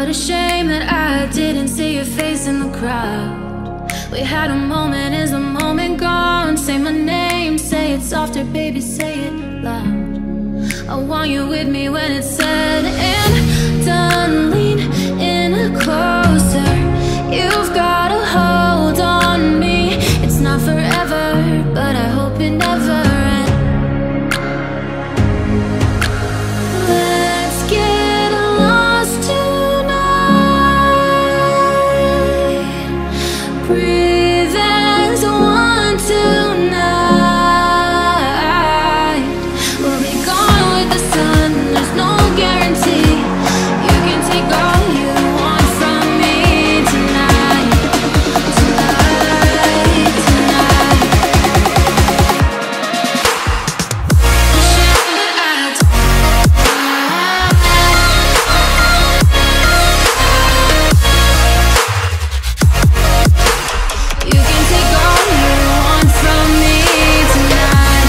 What a shame that I didn't see your face in the crowd. We had a moment, is the moment gone? Say my name, say it softer, baby, say it loud. I want you with me when it's said and done. Lean in closer, you've got a hold on me. It's not forever, but I hope it never ends. Let's get lost tonight. Breathe as one tonight. We'll be gone with the sun, there's no guarantee. You can take all you want from me tonight. Tonight, tonight. You can take all you want from me tonight.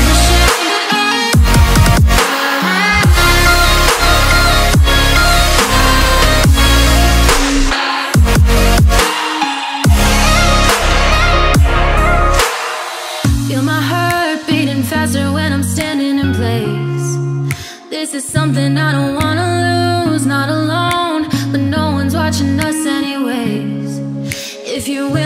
Feel my heart beating faster when I'm standing in place. This is something I don't wanna lose, not alone, but no one's watching us anyways. If you're with